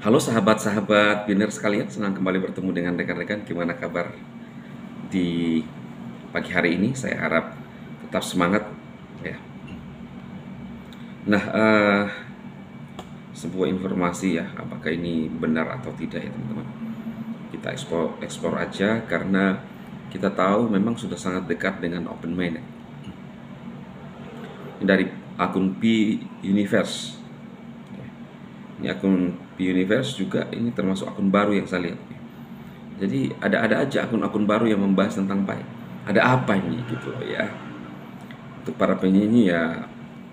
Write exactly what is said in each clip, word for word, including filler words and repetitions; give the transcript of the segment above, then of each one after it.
Halo sahabat-sahabat Biner sekalian, senang kembali bertemu dengan rekan-rekan. Gimana kabar di pagi hari ini? Saya harap tetap semangat ya. Nah, eh, sebuah informasi ya, apakah ini benar atau tidak ya teman-teman. Kita eksplor, eksplor aja karena kita tahu memang sudah sangat dekat dengan Open Mainnet. Ini dari akun P Universe. Ini akun P Universe juga, ini termasuk akun baru yang saya lihat. Jadi ada-ada aja akun-akun baru yang membahas tentang Pi. Ada apa ini gitu loh ya. Untuk para penyanyi ya,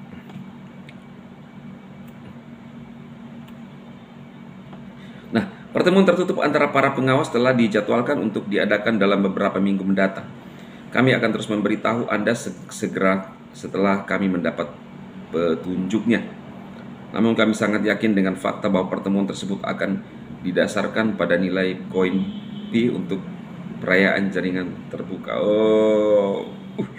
nah, pertemuan tertutup antara para pengawas telah dijadwalkan untuk diadakan dalam beberapa minggu mendatang. Kami akan terus memberitahu Anda segera setelah kami mendapat petunjuknya. Namun kami sangat yakin dengan fakta bahwa pertemuan tersebut akan didasarkan pada nilai koin Pi untuk perayaan jaringan terbuka. Oh,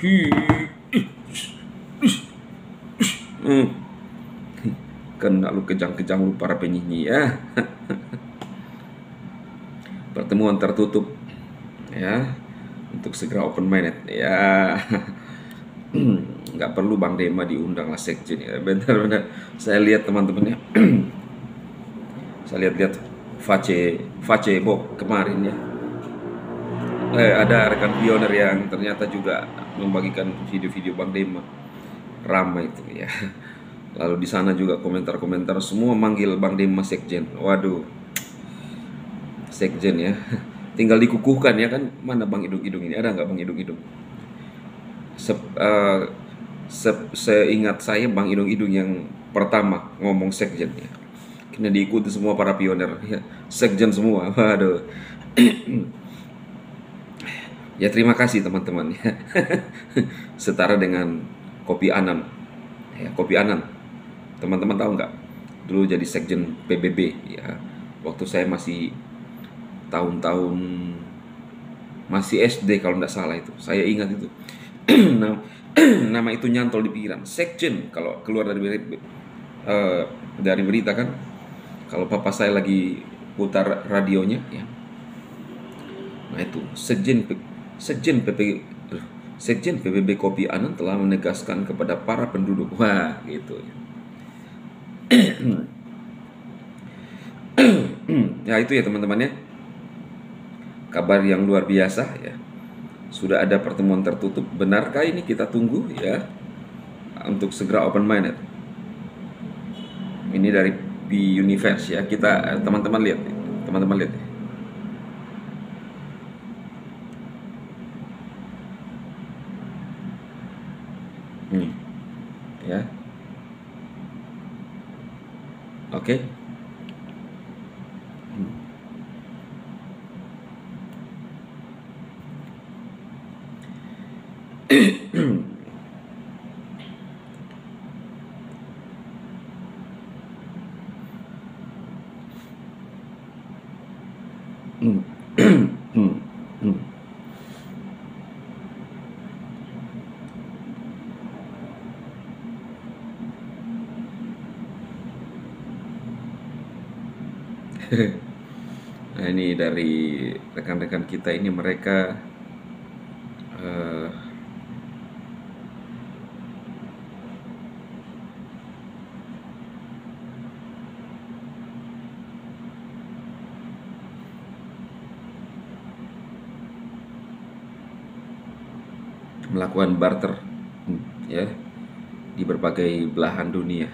hmm. Kan lalu kejang-kejang lu para penyanyi ya. Pertemuan tertutup ya untuk segera open minded ya. Nggak perlu Bang Dema diundang lah sekjen ya. Benar-benar saya lihat teman-temannya. Saya lihat-lihat Face Facebook kemarin ya. Eh, ada rekan pioner yang ternyata juga membagikan video-video Bang Dema, ramai itu ya. Lalu di sana juga komentar-komentar semua manggil Bang Dema sekjen. Waduh, sekjen ya, tinggal dikukuhkan ya kan. Mana Bang Idung-Idung ini, ada nggak Bang Idung-Idung? Se uh, se seingat saya Bang Idung-Idung yang pertama ngomong sekjen ya. Kena diikuti semua para pioner ya, sekjen semua. Waduh. Ya terima kasih teman-teman ya. Setara dengan Kopi Annan ya, Kopi Annan teman-teman tahu nggak, dulu jadi sekjen P B B ya, waktu saya masih tahun-tahun masih S D kalau nggak salah itu, saya ingat itu. Nah, nama itu nyantol di pikiran, sekjen kalau keluar dari uh, dari berita kan, kalau papa saya lagi putar radionya ya, nah itu sekjen sekjen P P sekjen P B B Kopi Annan telah menegaskan kepada para penduduk, wah gitu ya. Ya itu ya teman-teman ya, kabar yang luar biasa ya, sudah ada pertemuan tertutup. Benarkah ini? Kita tunggu ya, untuk segera open minded. Ini dari P Universe ya, kita teman-teman lihat, teman-teman lihat. Hmm. Ya. Oke. Okay. Nah ini dari rekan-rekan kita ini, mereka uh, melakukan barter ya di berbagai belahan dunia.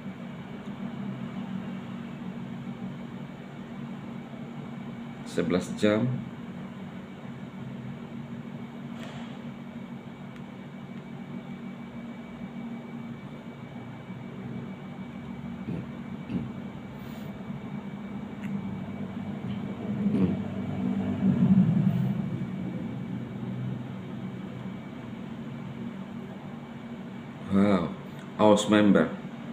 sebelas jam. Wow, Aus member,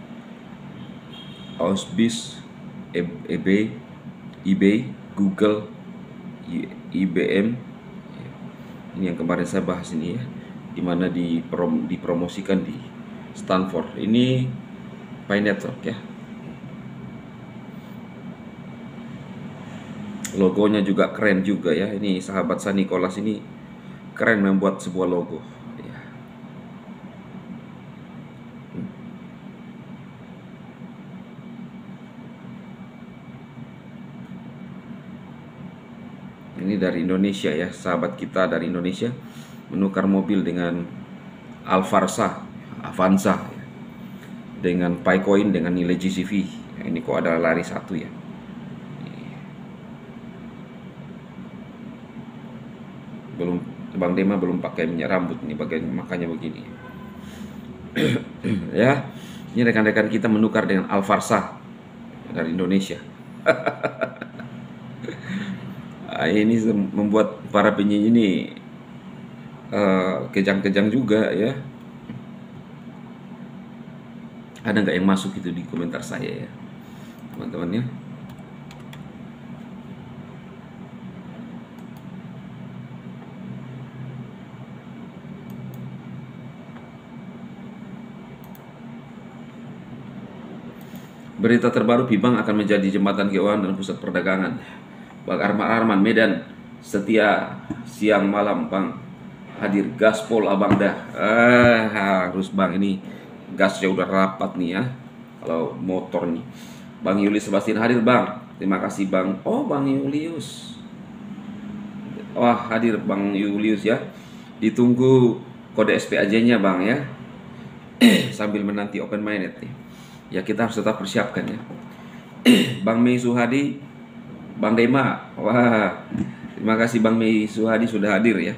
Ausbiz, eBay, eBay, Google, I B M. Ini yang kemarin saya bahas ini ya, dimana diprom, dipromosikan di Stanford. Ini Pi Network ya. Logonya juga keren juga ya. Ini sahabat saya Nicholas ini keren membuat sebuah logo. Ya. Ini dari Indonesia ya, sahabat kita dari Indonesia menukar mobil dengan Alfarsa, Avanza ya, dengan Paycoin dengan nilai G C V. Ya, ini kok ada lari satu ya. Belum, Bang Dema belum pakai minyak rambut nih, bagian makanya begini. Ya, ini rekan-rekan kita menukar dengan Alfarsa dari Indonesia. Nah, ini membuat para penyanyi ini uh, kejang-kejang juga ya. Ada nggak yang masuk itu di komentar saya ya, teman-teman ya? Berita terbaru, Bibang akan menjadi jembatan keuangan dan pusat perdagangan. Bang Arman Arman Medan setia siang malam Bang, hadir gaspol abang dah. Ah, harus Bang, ini gasnya udah rapat nih ya. Kalau motor nih. Bang Yulius Sebastian hadir Bang. Terima kasih Bang. Oh, Bang Yulius. Wah, hadir Bang Yulius ya. Ditunggu kode S P A J-nya Bang ya. Sambil menanti open minded nih. Ya, kita harus tetap persiapkan ya. Bang Mei Suhadi, Bang Dema. Wah, terima kasih Bang Mei Suhadi sudah hadir ya.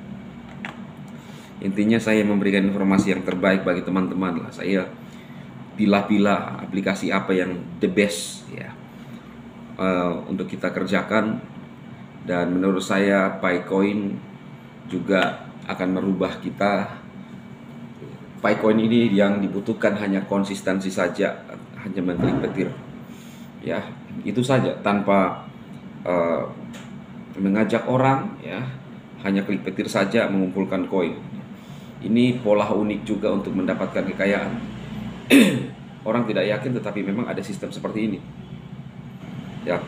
Intinya saya memberikan informasi yang terbaik bagi teman-teman lah. Saya pilah-pilah aplikasi apa yang the best ya uh, untuk kita kerjakan, dan menurut saya Paycoin juga akan merubah kita. Paycoin ini yang dibutuhkan hanya konsistensi saja, hanya mengklik petir ya, itu saja, tanpa uh, mengajak orang ya, hanya klik petir saja mengumpulkan koin. Ini pola unik juga untuk mendapatkan kekayaan. Orang tidak yakin, tetapi memang ada sistem seperti ini ya.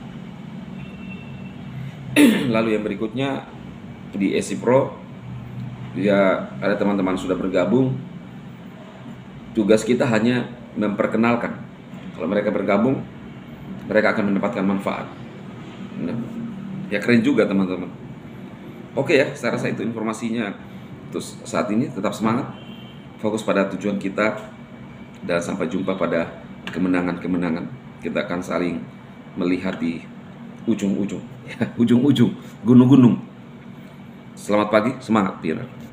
Lalu yang berikutnya di E S I Pro ya, ada teman-teman sudah bergabung. Tugas kita hanya memperkenalkan. Kalau mereka bergabung, mereka akan mendapatkan manfaat. Nah, ya keren juga teman-teman. Oke ya, saya rasa itu informasinya. Terus saat ini tetap semangat, fokus pada tujuan kita, dan sampai jumpa pada kemenangan-kemenangan. Kita akan saling melihat di ujung-ujung, ya, ujung-ujung gunung-gunung. Selamat pagi, semangat, Pira.